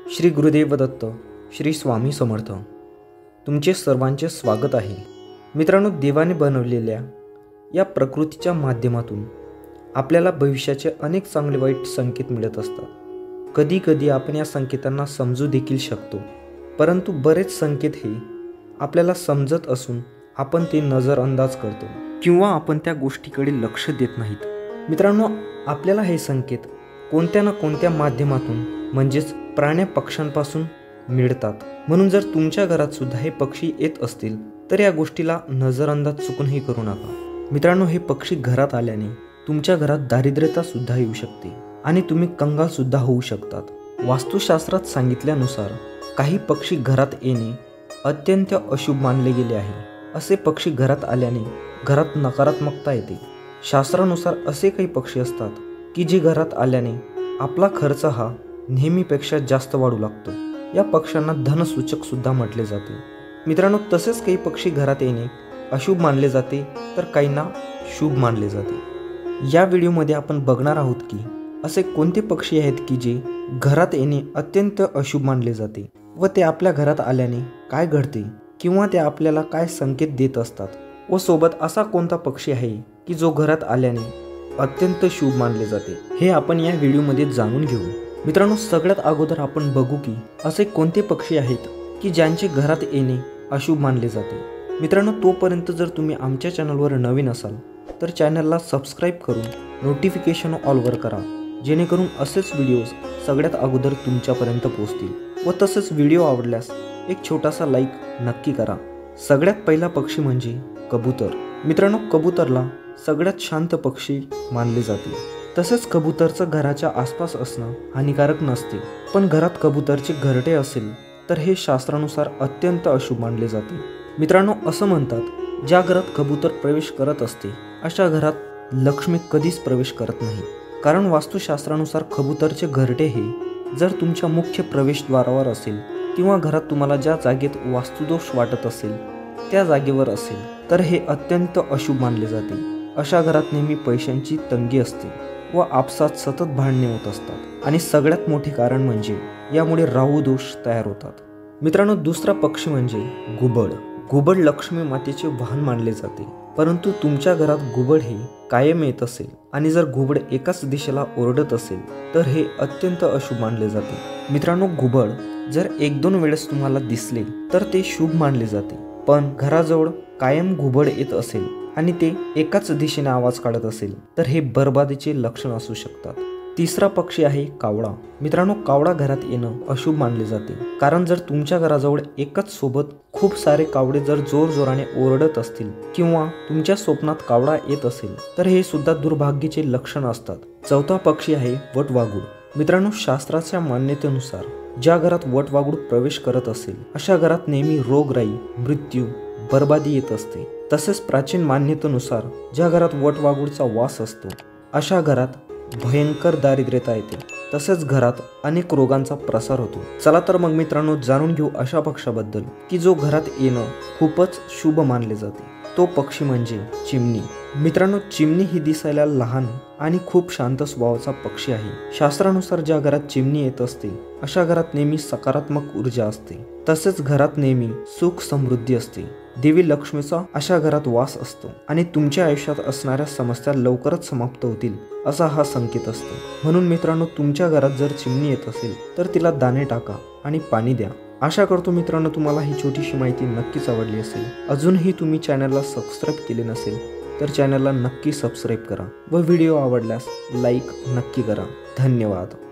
श्री गुरुदेव दत्त, श्री स्वामी समर्थ. तुमचे सर्वांचे स्वागत आहे. मित्रांनो, देवाने बनवलेल्या या प्रकृतीच्या माध्यमातून आपल्याला भविष्याचे अनेक चांगले वाईट संकेत मिळत असतात. कधी कधी आपण या संकेतांना समजू देखील शकतो, परंतु बरेच संकेत हे आपल्याला समजत असून आपण ते नजरअंदाज करतो किंवा आपण त्या गोष्टीकडे लक्ष देत नाहीत. मित्रांनो, आपल्याला हे संकेत कोणत्या ना कोणत्या माध्यमातून म्हणजेच प्राण्या पक्ष्यांपासून मिळतात. म्हणून जर तुमच्या घरात सुद्धा हे पक्षी येत असतील तर या गोष्टीला नजरअंदाज चुकूनही करू नका. मित्रांनो, हे पक्षी घरात आल्याने तुमच्या घरात दारिद्र्यता सुद्धा येऊ शकते आणि तुम्ही कंगाल सुद्धा होऊ शकतात. वास्तुशास्त्रात सांगितल्यानुसार काही पक्षी घरात येणे अत्यंत अशुभ मानले गेले आहे. असे पक्षी घरात आल्याने घरात नकारात्मकता येते. शास्त्रानुसार असे काही पक्षी असतात की जे घरात आल्याने आपला खर्च हा नेहमीपेक्षा जास्त वाढू लागतो. या पक्ष्यांना धनसूचक सुद्धा म्हटले जाते. मित्रांनो, तसेच काही पक्षी घरात येणे अशुभ मानले जाते तर काहींना शुभ मानले जाते. या व्हिडिओमध्ये आपण बघणार आहोत की असे कोणते पक्षी आहेत की जे घरात येणे अत्यंत अशुभ मानले जाते व ते आपल्या घरात आल्याने काय घडते किंवा ते आपल्याला काय संकेत देत असतात, व सोबत असा कोणता पक्षी आहे की जो घरात आल्याने अत्यंत शुभ मानले जाते, हे आपण या व्हिडिओमध्ये जाणून घेऊ. मित्रांनो, सगळ्यात अगोदर आपण बघू की असे कोणते पक्षी आहेत की ज्यांचे घरात येणे अशुभ मानले जाते. मित्रांनो, तोपर्यंत जर तुम्ही आमच्या चॅनलवर नवीन असाल तर चॅनलला सबस्क्राईब करून नोटिफिकेशन ऑलवर करा, जेणेकरून असेच व्हिडिओज सगळ्यात अगोदर तुमच्यापर्यंत पोहोचतील. व तसेच व्हिडिओ आवडल्यास एक छोटासा लाईक नक्की करा. सगळ्यात पहिला पक्षी म्हणजे कबूतर. मित्रांनो, कबूतरला सगळ्यात शांत पक्षी मानले जाते. तसेच कबूतरचं घराच्या आसपास असणं हानिकारक नसते, पण घरात कबूतरचे घरटे असेल तर हे शास्त्रानुसार अत्यंत अशुभ मानले जाते. मित्रांनो, असं म्हणतात, ज्या घरात कबूतर प्रवेश करत असते अशा घरात लक्ष्मी कधीच प्रवेश करत नाही. कारण वास्तुशास्त्रानुसार कबूतरचे घरटे हे जर तुमच्या मुख्य प्रवेशद्वारावर असेल किंवा घरात तुम्हाला ज्या जागेत वास्तुदोष वाटत असेल त्या जागेवर असेल तर हे अत्यंत अशुभ मानले जाते. अशा घरात नेहमी पैशांची तंगी असते व आपसात सतत भांडणे होत असतात आणि सगळ्यात मोठे कारण म्हणजे यामुळे राहू दोष तयार होतात. मित्रांनो, दुसरा पक्षी म्हणजे घुबड. घुबड लक्ष्मी मातेचे वाहन मानले जाते, परंतु तुमच्या घरात घुबड हे कायम येत असेल आणि जर घुबड एकाच दिशेला ओरडत असेल तर हे अत्यंत अशुभ मानले जाते. मित्रांनो, घुबड जर 1-2 वेळेस तुम्हाला दिसले तर ते शुभ मानले जाते, पण घराजवळ कायम घुबड येत असेल आणि ते एकाच दिशेने आवाज काढत असेल तर हे बरबादीचे लक्षण असू शकतात. तिसरा पक्षी आहे कावळा. मित्रांनो, कावळा घरात येणं अशुभ मानले जाते, कारण जर तुमच्या घराजवळ एकच सोबत खूप सारे कावळे जर जोरजोराने ओरडत असतील किंवा तुमच्या स्वप्नात कावळा येत असेल तर हे सुद्धा दुर्भाग्याचे लक्षण असतात. चौथा पक्षी आहे वटवाघूळ. मित्रांनो, शास्त्राच्या मान्यतेनुसार ज्या घरात वटवाघूळ प्रवेश करत असेल अशा घरात नेहमी रोगराई, मृत्यू, बर्बादी येत असते. तसेच प्राचीन मान्यतेनुसार ज्या घरात वटवाघूळचा वास असतो अशा घरात भयंकर दारिद्र्यता येते. तसेच घरात अनेक रोगांचा प्रसार होतो. चला तर मग मित्रांनो, जाणून घेऊ अशा पक्षाबद्दल की जो घरात येणं खूपच शुभ मानले जाते. तो पक्षी म्हणजे चिमणी. मित्रांनो, चिमणी ही दिसायला लहान आणि खूप शांत स्वभावाचा पक्षी आहे. शास्त्रानुसार ज्या घरात चिमणी येत असते अशा घरात नेहमी सकारात्मक ऊर्जा असते. तसेच घरात नेहमी सुख समृद्धी असते. देवी लक्ष्मीचा अशा घरात वास असतो आणि तुमच्या आयुष्यात असणाऱ्या समस्या लवकरच समाप्त होतील असा हा संकेत असतो. म्हणून मित्रांनो, तुमच्या घरात जर चिमणी येत असेल तर तिला दाणे टाका आणि पाणी द्या. आशा करतो मित्रांनो तुम्हाला ही छोटीशी माहिती नक्कीच आवडली असेल. अजूनही तुम्ही चॅनलला सबस्क्राईब केले नसेल तर चॅनलला नक्की सबस्क्राईब करा व व्हिडिओ आवडल्यास लाईक नक्की करा. धन्यवाद.